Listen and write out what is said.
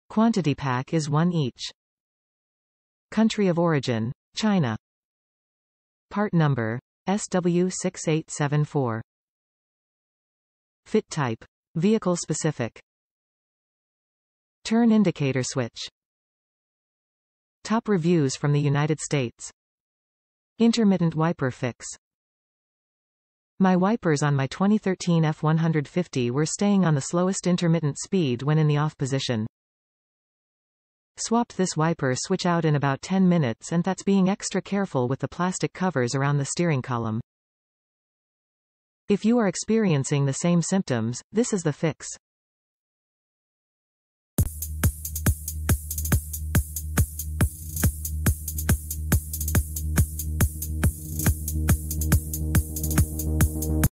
Quantity pack is 1 each. Country of origin, China. Part number, SW-6874. Fit type, vehicle specific. Turn indicator switch. Top reviews from the United States. Intermittent wiper fix. My wipers on my 2013 F-150 were staying on the slowest intermittent speed when in the off position. Swapped this wiper switch out in about 10 minutes, and that's being extra careful with the plastic covers around the steering column. If you are experiencing the same symptoms, this is the fix.